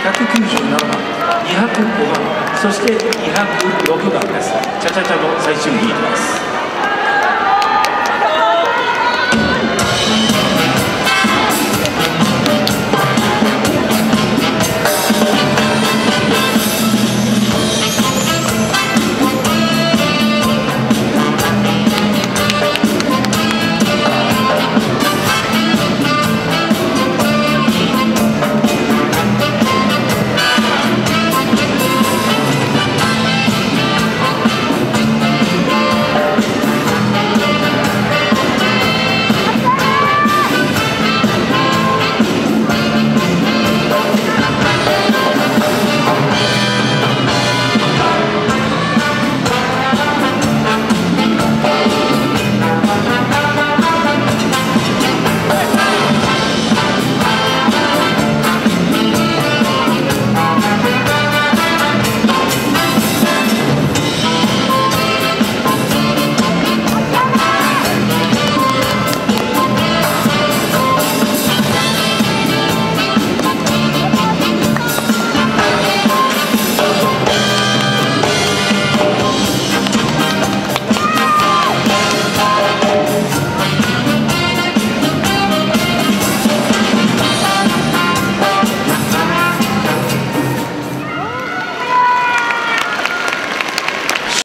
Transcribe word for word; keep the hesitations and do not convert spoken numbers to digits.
ひゃくきゅうじゅうななばん、にひゃくごばん、そしてにひゃくろくばんです。チャチャチャの最終ヒートです。